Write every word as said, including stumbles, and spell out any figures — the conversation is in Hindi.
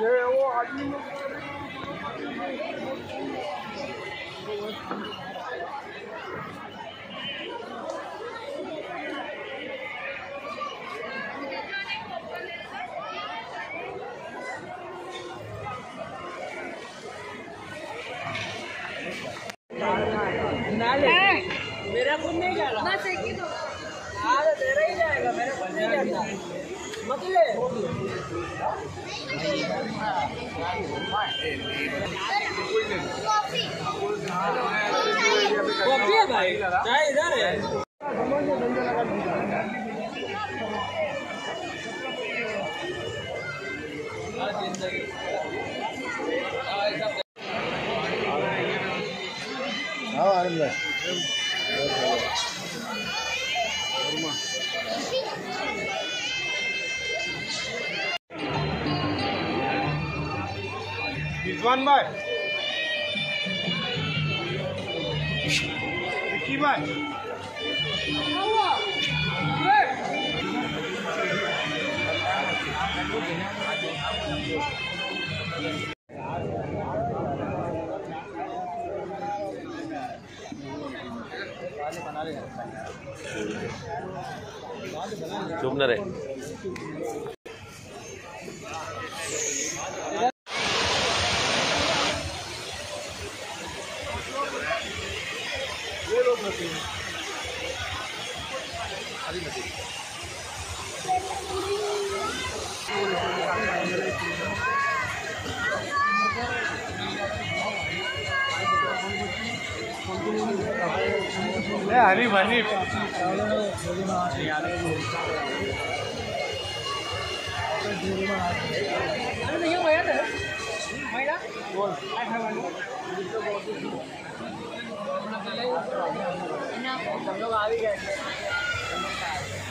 वो आदमी मेरा खुद नहीं जा रहा, बस एक ही तो आज तेरा ही जाएगा, मेरा खुद नहीं जाता मतलब कॉफी है भाई, चाय इधर है। हाँ आनंद भाई विद्वान भाई विक्की भाई चुप न रहे। हनी भनी हम लोग आ भी गए।